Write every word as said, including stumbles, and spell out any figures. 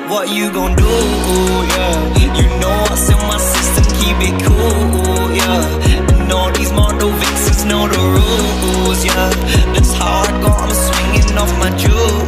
what you gon' do, yeah. You know what's in my system, keep it cool, yeah. And all these model vixens know the rules, yeah. That's how I got 'em swinging off my jewels.